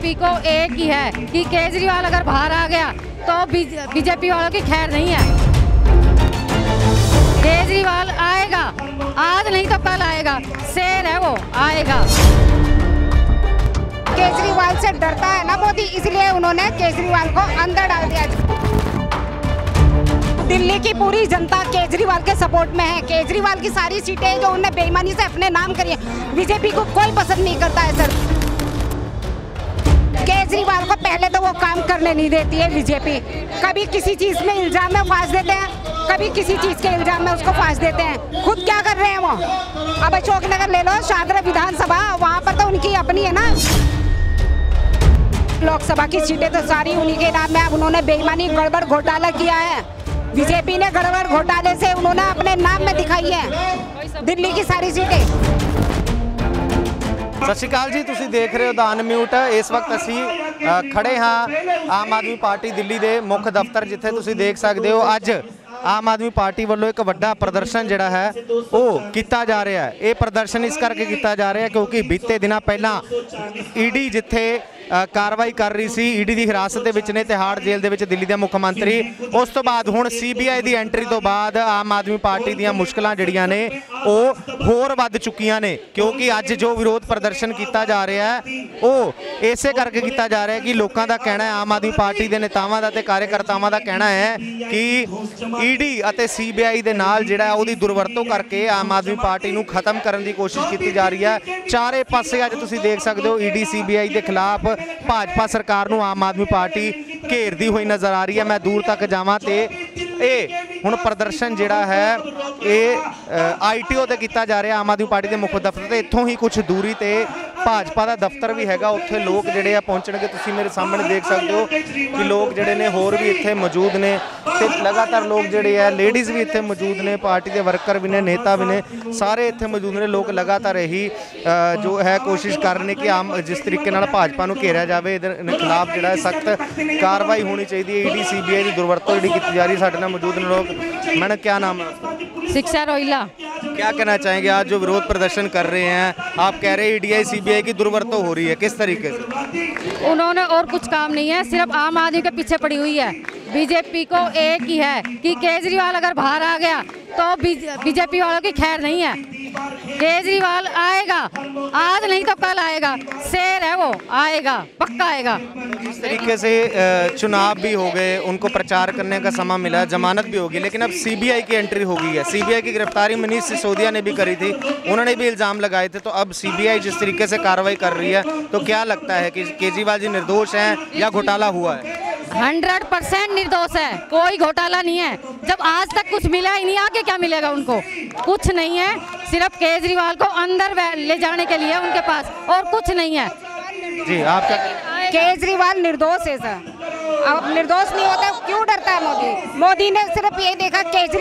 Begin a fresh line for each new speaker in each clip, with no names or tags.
BJP को एक ही है कि केजरीवाल अगर बाहर आ गया तो बीजेपी वालों की खैर नहीं है। केजरीवाल आएगा, आज नहीं तो कल आएगा, शेर है वो, आएगा।
केजरीवाल से डरता है ना मोदी, इसलिए उन्होंने केजरीवाल को अंदर डाल दिया। दिल्ली की पूरी जनता केजरीवाल के सपोर्ट में है। केजरीवाल की सारी सीटें जो उन्होंने बेईमानी से अपने नाम करी है, बीजेपी को कोई पसंद नहीं करता है सर। केजरीवाल को पहले तो वो काम करने नहीं देती है बीजेपी। कभी किसी चीज में इल्जाम में फांस देते हैं, कभी किसी चीज के इल्जाम में उसको फांस देते हैं। खुद क्या कर रहे हैं वो? अब अशोक नगर ले लो, शाहदरा विधानसभा, वहाँ पर तो उनकी अपनी है ना। लोकसभा की सीटें तो सारी उन्हीं के नाम में। अब उन्होंने बेईमानी गड़बड़ घोटाला किया है, बीजेपी ने गड़बड़ घोटाले से उन्होंने अपने नाम में दिखाई है दिल्ली की सारी सीटें।
सत श्री अकाल जी, तुसीं देख रहे हो द अनम्यूट। इस वक्त असीं खड़े हाँ आम आदमी पार्टी दिल्ली के मुख्य दफ्तर, जिथे तुसीं देख सकते हो अज आम आदमी पार्टी वालों एक वड्डा प्रदर्शन जिहड़ा है वो किया जा रहा है। ये प्रदर्शन इस करके किया जा रहा है क्योंकि बीते दिनों पहला ईडी जिथे कार्रवाई कर रही सी, ईडी की हिरासत के ने तिहाड़ जेल दे विच दिल्ली के मुख्यमंत्री, उस तो बाद हुण सीबीआई की एंट्री तो बाद आम आदमी पार्टी दीयां मुश्किलां जिहड़ियां ने वो होर वध चुकियां ने। क्योंकि अज जो विरोध प्रदर्शन किया जा रहा है वो इसे करके किया जा रहा है कि लोगों का कहना है, आम आदमी पार्टी के नेतावां दा ते कार्यकर्तावां दा कहना है कि ईडी अते सीबीआई दे नाल जिहड़ा उहदी दुरवरतों करके आम आदमी पार्टी नूं खत्म करने की कोशिश की जा रही है। चारे पासे अज तुसीं देख सकते हो ईडी सीबीआई के खिलाफ भाजपा सरकार नूं आम आदमी पार्टी घेरदी हुई नज़र आ रही है। मैं दूर तक जावां ते हुण प्रदर्शन जिहड़ा है ये ITO ते किया जा रहा आम आदमी पार्टी के मुख्य दफ्तर ते। इत्थों ही कुछ दूरी ते भाजपा का दफ्तर भी हैगा, उत्थे लोग जिहड़े पहुंचणगे। तुसीं मेरे सामने देख सकते हो कि लोग जिहड़े ने होर भी इत्थे मौजूद ने ते लगातार लोग जिहड़े है लेडीज़ भी इत्थे मौजूद ने, पार्टी के वर्कर भी ने, नेता भी ने, सारे इत्थे मौजूद ने। लोग लगातार यही जो है कोशिश कर रहे हैं कि आम जिस तरीके नाल भाजपा नूं घेरिया जाए, इहदे खिलाफ जिहड़ा सख्त कार्रवाई होनी चाहिए। ईडी सीबीआई की दुरवरतों जिहड़ी कीती जा रही। साडे नाल मौजूद ने लोग। मैडम क्या नाम है?
शिक्षा रोहिला।
क्या कहना चाहेंगे? आज जो विरोध प्रदर्शन कर रहे हैं, आप कह रहे हैं ईडी सीबीआई की दुर्वरतों हो रही है, किस तरीके से?
उन्होंने और कुछ काम नहीं है, सिर्फ आम आदमी के पीछे पड़ी हुई है। बीजेपी को एक ही है कि केजरीवाल अगर बाहर आ गया तो बीजेपी वालों की खैर नहीं है। केजरीवाल आएगा, आज नहीं तो कल आएगा, शेर है वो, आएगा, पक्का आएगा।
इस तरीके से चुनाव भी हो गए, उनको प्रचार करने का समय मिला, जमानत भी होगी, लेकिन अब सीबीआई की एंट्री हो गई है। सीबीआई की गिरफ्तारी मनीष सिसोदिया ने भी करी थी, उन्होंने भी इल्ज़ाम लगाए थे। तो अब सीबीआई जिस तरीके से कार्रवाई कर रही है, तो क्या लगता है कि केजरीवाल जी निर्दोष हैं या घोटाला हुआ है?
100% निर्दोष है, कोई घोटाला नहीं है। जब आज तक कुछ मिला ही नहीं, आगे क्या मिलेगा उनको? कुछ नहीं है, सिर्फ केजरीवाल को अंदर ले जाने के लिए उनके पास, और कुछ नहीं है।
जी, आप क्या?
केजरीवाल निर्दोष है सर। अब निर्दोष नहीं होता, क्यों डरता है मोदी? मोदी ने सिर्फ ये देखा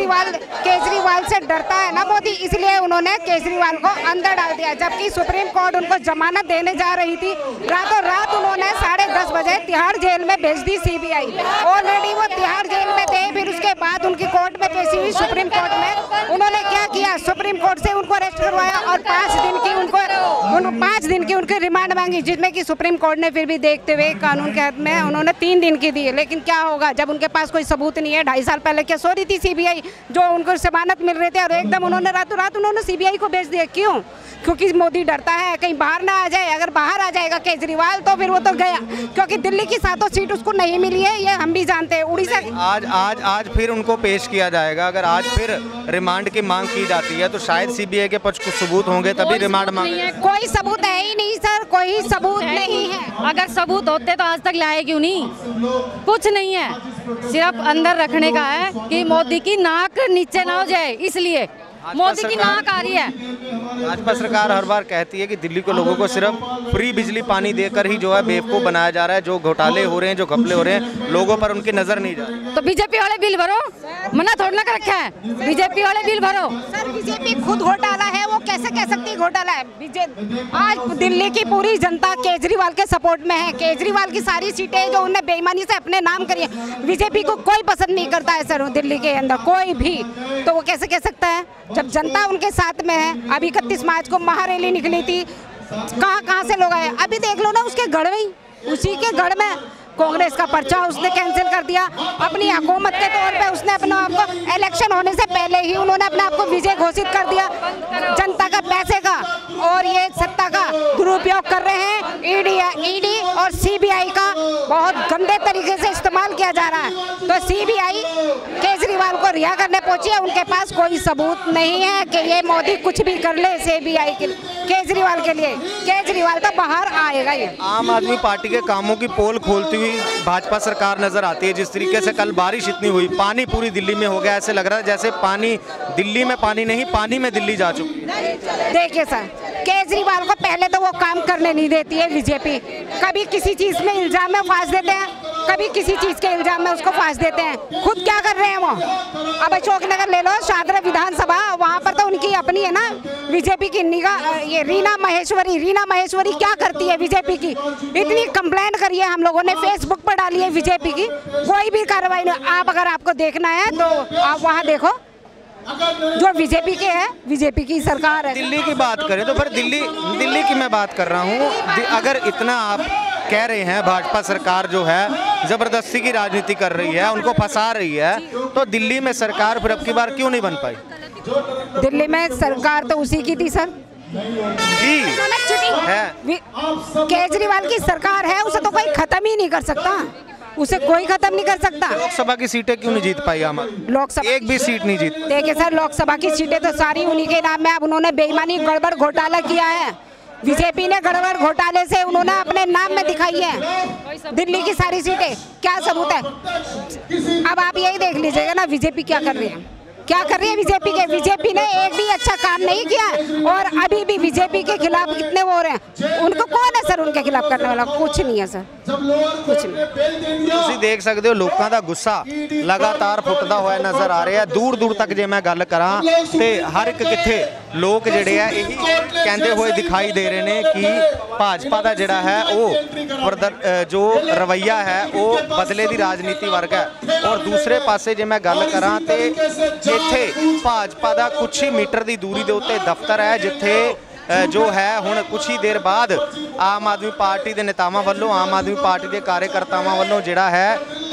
केजरीवाल से डरता है ना मोदी, इसलिए उन्होंने केजरीवाल को अंदर डाल दिया। जबकि सुप्रीम कोर्ट उनको जमानत देने जा रही थी, रातों रात उन्होंने 10:30 बजे तिहाड़ जेल में भेज दी सीबीआई। ऑलरेडी वो तिहाड़ जेल में थे, फिर उसके बाद उनकी कोर्ट में पेशी हुई सुप्रीम कोर्ट में। उन्होंने क्या किया, सुप्रीम कोर्ट से उनको अरेस्ट करवाया और 5 दिन की उनकी रिमांड मांगी, जिसमें कि सुप्रीम कोर्ट ने फिर भी देखते हुए कानून के हद में उन्होंने 3 दिन की दी। लेकिन क्या होगा जब उनके पास कोई सबूत नहीं है? 2.5 साल पहले क्या सो रही थी सीबीआई, जो उनको जमानत मिल रहे थे, और एकदम उन्होंने रातों रात उन्होंने सीबीआई को भेज दिया। क्यों? क्योंकि मोदी डरता है कहीं बाहर ना आ जाए। अगर बाहर आ जाएगा केजरीवाल तो फिर वो तो गया, क्योंकि दिल्ली की 7 सीट उसको नहीं मिली है, ये हम भी जानते हैं। उड़ीसा
आज फिर उनको पेश किया जाएगा। अगर आज फिर रिमांड की मांग की जाती है तो शायद सीबीआई के पक्ष कुछ सबूत होंगे, तभी रिमांड मांगे।
कोई सबूत है ही नहीं सर, कोई सबूत नहीं है।
अगर सबूत होते तो आज तक लाए क्यों नहीं? कुछ नहीं है, सिर्फ अंदर रखने का है कि मोदी की नाक नीचे ना हो जाए, इसलिए मोदी की नाक आ रही है।
भाजपा सरकार हर बार कहती है कि दिल्ली के लोगों को सिर्फ फ्री बिजली पानी देकर ही जो है बेवकूफ़ बनाया जा रहा है। जो घोटाले हो रहे हैं, जो घपले हो रहे हैं, लोगों पर उनकी नजर नहीं जा रही।
तो बीजेपी वाले बिल भरो, मना थोड़ा ना कर रखा है, बीजेपी वाले बिल भरो।
सर बीजेपी खुद घोटाला है, वो कैसे कह सकती है घोटाला है? आज दिल्ली की पूरी जनता केजरीवाल के सपोर्ट में है। केजरीवाल की सारी सीटें जो उन्होंने बेईमानी से अपने नाम करी है, बीजेपी को कोई पसंद नहीं करता है सर दिल्ली के अंदर, कोई भी। तो वो कैसे कह सकता है जब जनता उनके साथ में है? अभी 31 मार्च को महारैली निकली थी, कहाँ से लोग आए, अभी देख लो ना उसके घर में ही उसी के गढ़ में कांग्रेस का पर्चा उसने कैंसिल कर दिया। अपनी हुकूमत के तौर पे उसने अपने आप को, इलेक्शन होने से पहले ही उन्होंने अपने आप को विजय घोषित कर दिया। जनता का पैसे का और ये सत्ता का दुरुपयोग कर रहे हैं। ईडी और सीबीआई का बहुत गंदे तरीके से इस्तेमाल किया जा रहा है। तो सीबीआई केजरीवाल को रिहा करने पहुंची है, उनके पास कोई सबूत नहीं है कि ये मोदी कुछ भी कर ले सीबीआई के केजरीवाल के लिए। केजरीवाल तो बाहर आएगा ही।
आम आदमी पार्टी के कामों की पोल खोलती हुई भाजपा सरकार नजर आती है। जिस तरीके से कल बारिश इतनी हुई, पानी पूरी दिल्ली में हो गया, ऐसे लग रहा है जैसे पानी दिल्ली में पानी नहीं, पानी में दिल्ली जा चुकी है।
देखिए सर, केजरीवाल को पहले तो वो काम करने नहीं देती है बीजेपी। कभी किसी चीज में इल्जाम में फांस देते हैं, कभी किसी चीज के इल्जाम में उसको फांस देते हैं। खुद क्या कर रहे हैं वो? अब अशोक नगर ले लो, शाहदरा विधानसभा, वहाँ पर तो उनकी अपनी है ना बीजेपी की निगाह। ये रीना महेश्वरी क्या करती है बीजेपी की? इतनी कंप्लेंट करी है हम लोगों ने, फेसबुक पर डाली है बीजेपी की, कोई भी कार्रवाई नहीं। आप अगर आपको देखना है तो आप वहाँ देखो, जो बीजेपी के है, बीजेपी की सरकार है।
दिल्ली की बात करें तो फिर दिल्ली की मैं बात कर रहा हूँ। अगर इतना आप कह रहे हैं भाजपा सरकार जो है जबरदस्ती की राजनीति कर रही है, उनको फंसा रही है, तो दिल्ली में सरकार फिर अब की बार क्यों नहीं बन पाई?
दिल्ली में सरकार तो उसी की थी सर
जी है।
केजरीवाल की सरकार है, उसे तो कोई खत्म ही नहीं कर सकता, उसे कोई खत्म नहीं कर सकता।
लोकसभा की सीटें क्यों नहीं जीत पाई?
लोकसभा
एक भी सीट नहीं जीत।
देखिए सर, लोकसभा की सीटें तो सारी उन्हीं के नाम में। अब उन्होंने बेईमानी, गड़बड़, घोटाला किया है। बीजेपी ने गड़बड़ घोटाले से उन्होंने अपने नाम में दिखाई है दिल्ली की सारी सीटें। क्या सबूत है? अब आप यही देख लीजिएगा ना बीजेपी क्या कर रही है, क्या कर रही है बीजेपी के। बीजेपी ने एक भी अच्छा काम नहीं किया और अभी भी बीजेपी के खिलाफ कितने वो हो रहे हैं। उनको कौन है सर उनके खिलाफ करने वाला? कुछ नहीं है सर, कुछ नहीं।
ਤੁਸੀਂ ਦੇਖ ਸਕਦੇ ਹੋ ਲੋਕਾਂ ਦਾ ਗੁੱਸਾ ਲਗਾਤਾਰ ਫੁੱਟਦਾ ਹੋਇਆ ਨਜ਼ਰ ਆ ਰਿਹਾ। ਦੂਰ ਦੂਰ ਤੱਕ ਜੇ ਮੈਂ ਗੱਲ ਕਰਾਂ ਤੇ ਹਰ ਇੱਕ ਕਿੱਥੇ ਲੋਕ ਜਿਹੜੇ ਆ ਇਹੀ ਕਹਿੰਦੇ ਹੋਏ ਦਿਖਾਈ ਦੇ ਰਹੇ ਨੇ ਕਿ ਭਾਜਪਾ ਦਾ ਜਿਹੜਾ ਹੈ ਉਹ ਜੋ ਰਵੱਈਆ ਹੈ ਉਹ ਬਦਲੇ ਦੀ ਰਾਜਨੀਤੀ ਵਰਗਾ ਹੈ। ਔਰ ਦੂਸਰੇ ਪਾਸੇ ਜੇ ਮੈਂ ਗੱਲ ਕਰਾਂ ਤੇ ਇੱਥੇ ਭਾਜਪਾ ਦਾ ਕੁਛ ਹੀ ਮੀਟਰ ਦੀ ਦੂਰੀ ਦੇ ਉੱਤੇ ਦਫ਼ਤਰ ਹੈ, ਜਿੱਥੇ जो है हुण कुछ ही देर बाद आम आदमी पार्टी के नेतावां वालों, आम आदमी पार्टी के कार्यकर्तावां वालों जिहड़ा है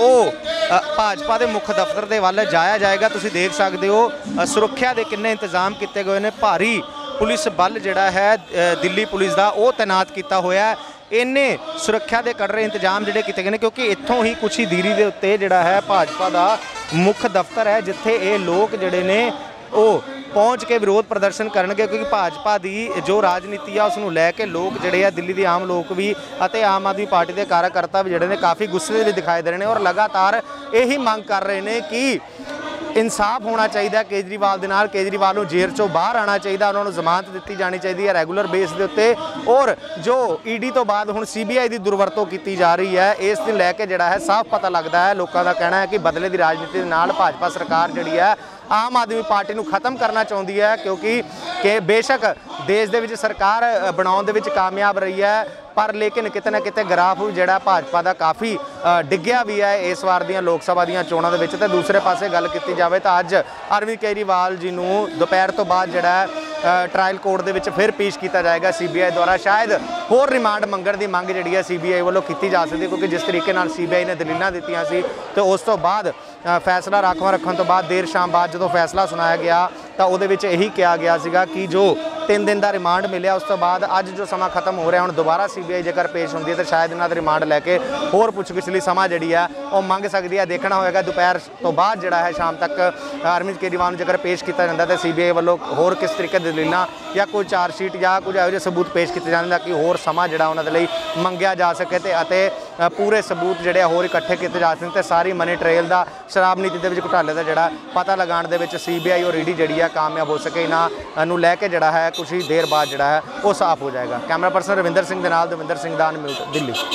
वो भाजपा के मुख दफ्तर के वल जाया जाएगा। तुसीं देख सकते हो सुरक्षा के किन्ने इंतजाम किए गए हैं। भारी पुलिस बल जिहड़ा है दिल्ली पुलिस का वो तैनात किया होया है। इन्ने सुरक्षा के कड़े इंतजाम जिहड़े किए गए हैं, क्योंकि इत्थों ही कुछ ही दूरी के उत्ते जिहड़ा है भाजपा का मुख दफ्तर है, जिथे ये लोग जिहड़े ने वो पहुँच के विरोध प्रदर्शन करनगे। क्योंकि भाजपा की जो राजनीति है उसनूं लैके लोग जिहड़े आ दिल्ली के आम लोग भी अते आम आदमी पार्टी के कार्यकर्ता भी जिहड़े ने काफ़ी गुस्से भी दिखाई दे रहे हैं और लगातार यही मांग कर रहे हैं कि इंसाफ होना चाहिए केजरीवाल दे नाल। केजरीवाल नूं जेल चों बाहर आना चाहिए, उन्होंने जमानत दी जानी चाहिए रेगूलर बेस के उत्ते। और जो ईडी तो बाद हुण सीबीआई की दुरवरतों की जा रही है, इस दिन लैके जिहड़ा है साफ पता लगता है। लोगों का कहना है कि बदले की राजनीति के नाल भाजपा सरकार जिहड़ी है आम आदमी पार्टी को खत्म करना चाहती है। क्योंकि बेशक देश के सरकार बनाने दे विच कामयाब रही है, पर लेकिन किते ना किते ग्राफ जिहड़ा भाजपा का काफ़ी डिग्गिया भी है इस बार दी लोक सभा दी चोणां दे विच। ते दूसरे पासे गल की जाए तो अज अरविंद केजरीवाल जी नूं दोपहर तो बाद जिहड़ा ट्रायल कोर्ट दे विच फिर पेश किया जाएगा सीबीआई द्वारा। शायद होर रिमांड मंगण की मंग जिहड़ी है सीबीआई वालों की जा सकती है, क्योंकि जिस तरीके नाल सीबीआई ने दलीलां दित्तियां सी तो उस तो बाद फैसला राखवा रखने तो बाद देर शाम बाद जो फैसला सुनाया गया तो वो यही कहा गया सीगा कि जो 3 दिन का रिमांड मिले उस तो बाद अज जो समा खत्म हो रहा है, हुण दोबारा सीबीआई जेकर पेश होंदी है तो शायद इन्हां दा रिमांड लैके होर पुछ पिछली समा जिहड़ी है वो मंग सकती है। देखना होएगा दोपहर तो बाद जिहड़ा है शाम तक अरविंद केजरीवाल जेकर पेश किया जाता है तो सीबीआई वालों होर किस तरीके दी दलीलां या कोई चार्जशीट या कुछ इहो जिहे सबूत पेश किए जाते हैं कि होर समा जिहड़ा उन्हां दे लई मंगिया जा सके ते पूरे सबूत जिहड़े होर इकट्ठे किए जा सकते। सारी मनी ट्रेल का शराब नीति के घोटाले का जिहड़ा पता लगाने दे विच सीबीआई और ईडी जिहड़ी है कामयाब हो सके। इन्हां नूं लैके जिहड़ा है कुछ ही देर बाद जिहड़ा है वो साफ हो जाएगा। कैमरा पर्सन रविंदर सिंह दे नाल दविंदर सिंह दा अनम्यूट दिल्ली।